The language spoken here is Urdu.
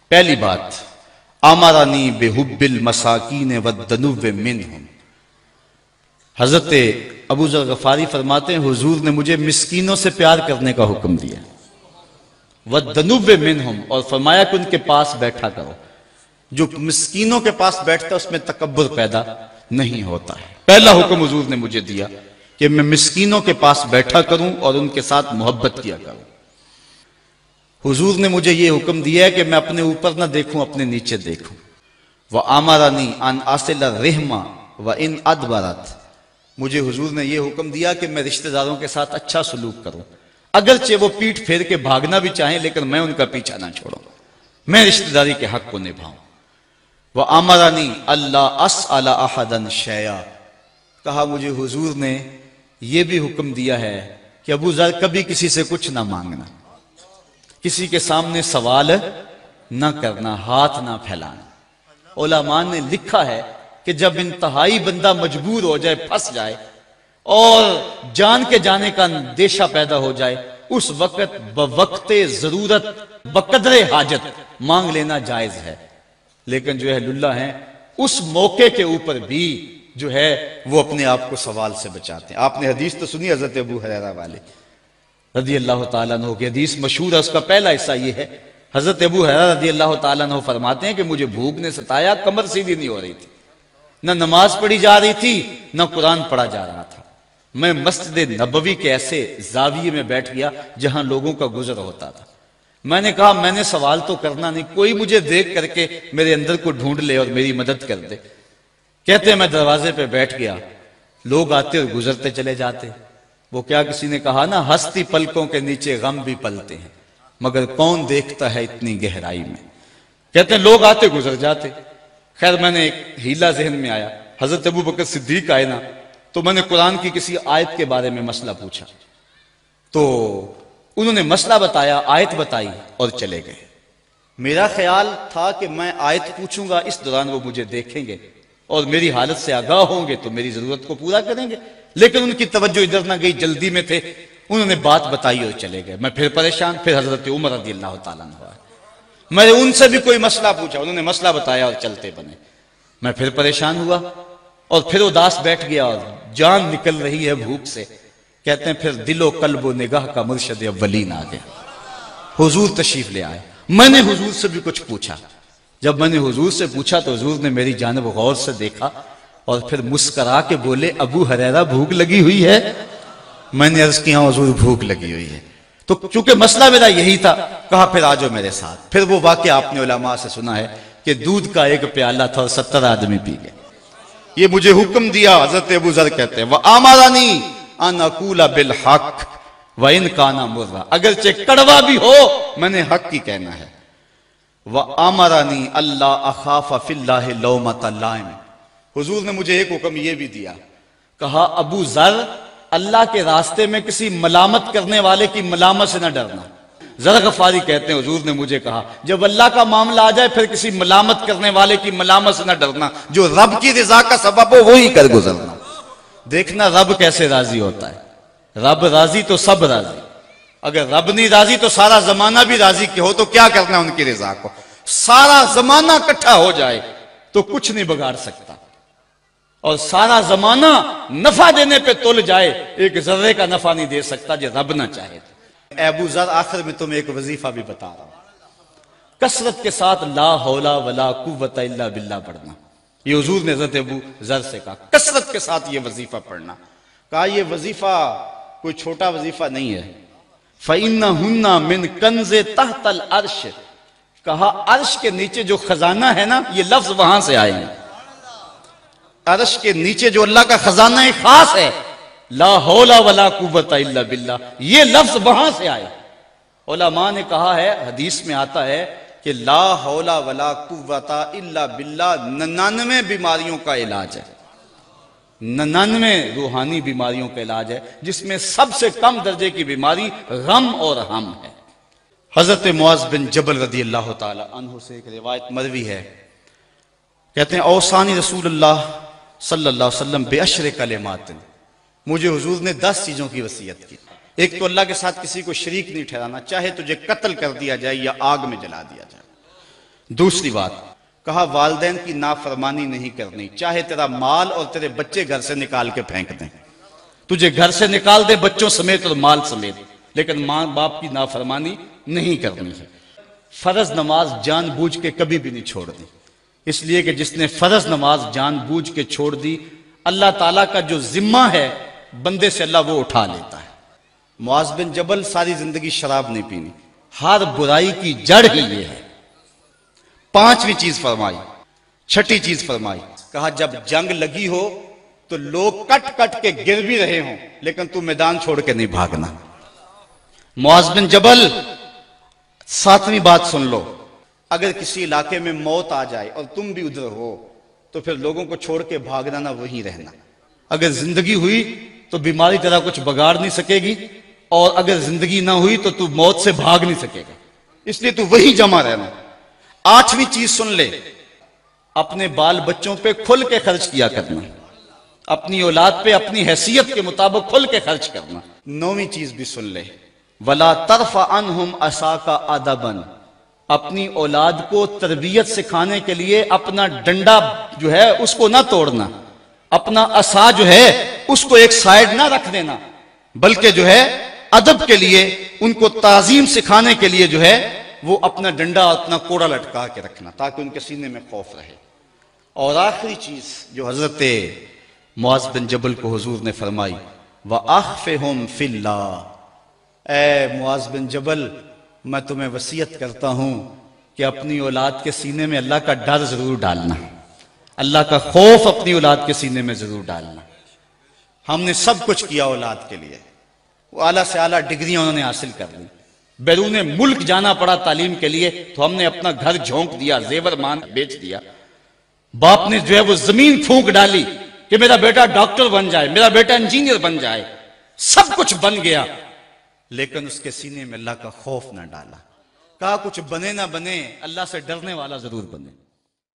پہلی بات، امرانی بحب المساکین والدنو منہم، حضرت ابو ذر غفاری فرماتے ہیں حضور نے مجھے مسکینوں سے پیار کرنے کا حکم دیا، والدنو منہم، اور فرمایا کہ ان کے پاس بیٹھا کرو۔ جو مسکینوں کے پاس بیٹھتا ہے اس میں تکبر پیدا نہیں ہوتا ہے۔ پہلا حکم حضور نے مجھے دیا کہ میں مسکینوں کے پاس بیٹھا کروں اور ان کے ساتھ محبت کیا کروں۔ حضور نے مجھے یہ حکم دیا ہے کہ میں اپنے اوپر نہ دیکھوں، اپنے نیچے دیکھوں۔ وَآمَرَنِي أَنْ أَصِلَ الرِّحْمَ وَإِنْ أَدْبَرَتْ، مجھے حضور نے یہ حکم دیا کہ میں رشتہ داروں کے ساتھ اچھا سلوک کروں، اگرچہ وہ پیٹھ پھیر کے بھاگنا بھی چاہیں لیکن میں ان کا پیچھا نہ چھوڑوں، میں رشتہ داری کے حق کو نبھاؤں۔ وَآمَرَنِي أَلَّا أَسْأَلَ أَحَدًا شَيْئًا، کہا مجھے حضور نے یہ بھی حکم دیا ہے کہ ابو ذر کبھی کسی سے کچھ نہ مانگنا، کسی کے سامنے سوال نہ کرنا، ہاتھ نہ پھیلانا۔ علماء نے لکھا ہے کہ جب انتہائی بندہ مجبور ہو جائے، پھنس جائے اور جان کے جانے کا اندیشہ پیدا ہو جائے، اس وقت بوقت ضرورت بقدر حاجت مانگ لینا جائز ہے، لیکن جو اہل اللہ ہیں اس موقع کے اوپر بھی جو ہے وہ اپنے آپ کو سوال سے بچاتے ہیں۔ آپ نے حدیث تو سنی حضرت ابو ہریرہ والے رضی اللہ تعالیٰ عنہ کی حدیث مشہور ہے، اس کا پہلا حصہ یہ ہے، حضرت ابو ہریرہ رضی اللہ تعالیٰ عنہ فرماتے ہیں کہ مجھے بھوک نے ستایا، کمر سیدھی نہیں ہو رہی تھی، نہ نماز پڑھی جا رہی تھی نہ قرآن پڑھا جا رہا تھا۔ میں مسجد نبوی کے ایسے زاویے میں بیٹھ گیا جہاں لوگوں کا گزر ہوتا تھا۔ میں نے کہا میں نے سوال تو کرنا نہیں، کوئی مجھے دیکھ کر کے میرے اندر کو ڈھونڈ لے اور میری مدد کر دے۔ کہتے ہیں میں دروازے پہ بیٹھ گیا، لوگ آتے اور گزرتے چلے جاتے۔ وہ کیا کسی نے کہا نا، ہستی پلکوں کے نیچے غم بھی پلتے ہیں مگر کون دیکھتا ہے اتنی گہرائی میں۔ کہتے ہیں لوگ آتے گزر جاتے۔ خیر میں نے ایک ہیلا ذہن میں آیا، حضرت ابو بکر صدیق آئے نا، تو میں نے قرآن کی کسی آیت کے بارے میں مسئلہ پوچھا، تو انہوں نے مسئلہ بتایا، آیت بتائی اور چلے گئے۔ میرا خیال تھا کہ میں آیت پوچھوں گا، اس دوران وہ مجھے دیکھیں گے اور میری حالت سے آگاہ ہوں گے تو میری ضرورت کو پورا کریں گے، لیکن ان کی توجہ ادھر نہ گئی، جلدی میں تھے، انہوں نے بات بتائی اور چلے گئے۔ میں پھر پریشان، پھر حضرت عمر رضی اللہ تعالیٰ عنہ، میں نے ان سے بھی کوئی مسئلہ پوچھا، انہوں نے مسئلہ بتایا اور چلتے بنے۔ میں پھر پریشان ہوا اور پھر اداس بیٹھ گیا اور جان نکل رہی ہے بھوک سے۔ کہتے ہیں پھر دل و قلب و نگاہ کا مرشد اولین آ گیا، حضور تشریف لے آئے۔ میں نے حضور سے بھی کچھ پوچھا، جب میں نے حضور سے پوچھا تو حضور نے میری جانب غور سے دیکھا اور پھر مسکرا کے بولے ابو ہریرہ بھوک لگی ہوئی ہے؟ میں نے عرض کیا حضور بھوک لگی ہوئی ہے۔ تو چونکہ مسئلہ میرا یہی تھا، کہا پھر آجو میرے ساتھ۔ پھر وہ واقعہ آپ نے علماء سے سنا ہے کہ دودھ کا ایک پیالہ تھا اور 70 آدمی پی گئے۔ یہ مجھے حکم دیا، حضرت ابو ذر کہتے ہیں وَآمَرَنِي أَنْ أَقُولَ بِالْحَقِّ وَإِنْ كَانَ مُرًّا، اگرچہ کڑوا بھی ہو میں نے حق ہی کہنا ہے۔ وَآمَرَنِي أَلَّا أَخَافَ فِي اللَّهِ لَوْمَةَ لَائِمٍ، حضور نے مجھے ایک حکم یہ بھی دیا، کہا ابو ذر اللہ کے راستے میں کسی ملامت کرنے والے کی ملامت سے نہ ڈرنا۔ ذر غفاری کہتے ہیں حضور نے مجھے کہا جب اللہ کا معاملہ آ جائے پھر کسی ملامت کرنے والے کی ملامت سے نہ ڈرنا، جو رب کی رضا کا سبب ہو وہی کر گزرنا۔ دیکھنا رب کیسے راضی ہوتا ہے، رب راضی تو سب راضی، اگر رب نہیں راضی تو سارا زمانہ بھی راضی ہو تو کیا کرنا ان کی رضا کو، سارا زمانہ اکٹھا ہو جائے تو کچھ نہیں بگاڑ سکتا، اور سارا زمانہ نفع دینے پہ تل جائے ایک ذرے کا نفع نہیں دے سکتا جو رب نہ چاہے۔ اے ابو ذر آخر میں تمہیں ایک وظیفہ بھی بتا رہا ہوں، کثرت کے ساتھ لا حول ولا قوت الا باللہ پڑھنا۔ یہ حضور نے حضرت ابو ذر سے کہا کثرت کے ساتھ یہ وظیفہ پڑھنا۔ کہا یہ وظیفہ کوئی چھوٹا وظیفہ نہیں ہے، فَإِنَّهُنَّ مِنْ كَنْزِ تَحْتَ الْعَرْشِ، کہا عرش کے نیچے جو خزانہ ہے نا، یہ لفظ وہاں سے آئے ہیں، عرش کے نیچے جو اللہ کا خزانہ خاص ہے، لا حول ولا قوت الا باللہ، یہ لفظ وہاں سے آئے۔ علماء نے کہا ہے، حدیث میں آتا ہے کہ لا حول ولا قوت الا باللہ 99 بیماریوں کا علاج ہے، 99 روحانی بیماریوں کا علاج ہے، جس میں سب سے کم درجے کی بیماری غم اور ہم ہے۔ حضرت معاذ بن جبل رضی اللہ تعالی عنہ سے ایک روایت مروی ہے، کہتے ہیں اوصانی رسول اللہ صلی اللہ علیہ وسلم بعشر کلمات، مجھے حضور نے 10 چیزوں کی وصیت کی۔ ایک تو اللہ کے ساتھ کسی کو شریک نہیں ٹھہرانا، چاہے تجھے قتل کر دیا جائے یا آگ میں جلا دیا جائے۔ دوسری بات کہا والدین کی نافرمانی نہیں کرنی، چاہے تیرا مال اور تیرے بچے گھر سے نکال کے پھینک دیں، تجھے گھر سے نکال دے بچوں سمیت اور مال سمیت، لیکن ماں باپ کی نافرمانی نہیں کرنی ہے۔ فرض نماز جان بوجھ کے کبھی بھی نہیں چھوڑ دی، اس لیے کہ جس نے فرض نماز جان بوجھ کے چھوڑ دی، اللہ تعالیٰ کا جو ذمہ ہے بندے سے اللہ وہ اٹھا لیتا ہے۔ معاذ بن جبل ساری زندگی شراب نہیں پینی، ہر برائی کی جڑ ہی یہ ہے۔ پانچویں چیز فرمائی، چھٹی چیز فرمائی، کہا جب جنگ لگی ہو تو لوگ کٹ کٹ کے گر بھی رہے ہوں لیکن تو میدان چھوڑ کے نہیں بھاگنا۔ معاذ بن جبل، ساتویں بات سن لو، اگر کسی علاقے میں موت آ جائے اور تم بھی ادھر ہو تو پھر لوگوں کو چھوڑ کے بھاگنا نہ، وہیں رہنا۔ اگر زندگی ہوئی تو بیماری تیرا کچھ بگاڑ نہیں سکے گی، اور اگر زندگی نہ ہوئی تو تو موت سے بھاگ نہیں سکے گا، اس لیے تو وہیں جمع رہنا۔ آٹھویں چیز سن لے، اپنے بال بچوں پہ کھل کے خرچ کیا کرنا، اپنی اولاد پہ اپنی حیثیت کے مطابق کھل کے خرچ کرنا۔ نویں چیز بھی سن لے، وَلَا تَرْفَ عَنْهُمْ عَصَاكَ عَدَبًا، اپنی اولاد کو تربیت سکھانے کے لیے اپنا ڈنڈا جو ہے اس کو نہ توڑنا، اپنا عصا جو ہے اس کو ایک سائیڈ نہ رکھ دینا، بلکہ جو ہے ادب کے لیے ان کو تعظیم سکھانے کے لیے جو ہے وہ اپنا ڈنڈا اپنا کوڑا لٹکا کے رکھنا تاکہ ان کے سینے میں خوف رہے۔ اور آخری چیز جو حضرت معاذ بن جبل کو حضور نے فرمائی، وَأَخْفِهُمْ فِي اللَّهِ، اے معاذ بن جبل میں تمہیں وصیت کرتا ہوں کہ اپنی اولاد کے سینے میں اللہ کا ڈر ضرور ڈالنا، اللہ کا خوف اپنی اولاد کے سینے میں ضرور ڈالنا۔ ہم نے سب کچھ کیا اولاد کے لیے، وہ اعلیٰ سے اعلیٰ ڈگریاں انہوں نے حاصل کر لی، بیرون ملک جانا پڑا تعلیم کے لیے تو ہم نے اپنا گھر جھونک دیا، زیور مان بیچ دیا، باپ نے جو ہے وہ زمین پھونک ڈالی کہ میرا بیٹا ڈاکٹر بن جائے، میرا بیٹا انجینئر بن جائے، سب کچھ بن گیا، لیکن اس کے سینے میں اللہ کا خوف نہ ڈالا۔ کہا کچھ بنے نہ بنے اللہ سے ڈرنے والا ضرور بنے۔